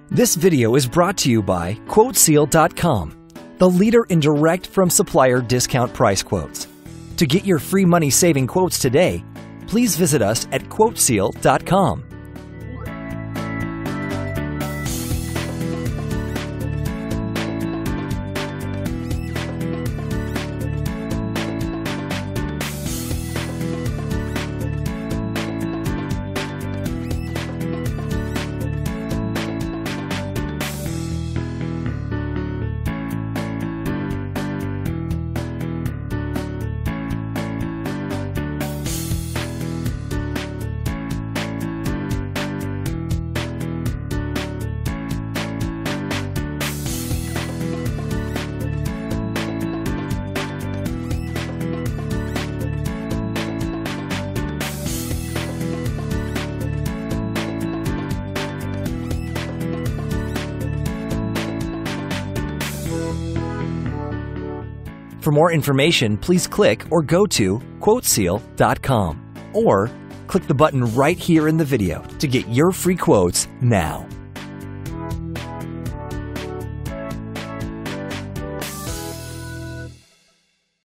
This video is brought to you by QuoteSeal.com, the leader in direct from supplier discount price quotes. To get your free money-saving quotes today, please visit us at QuoteSeal.com. For more information, please click or go to QuoteSeal.com or click the button right here in the video to get your free quotes now.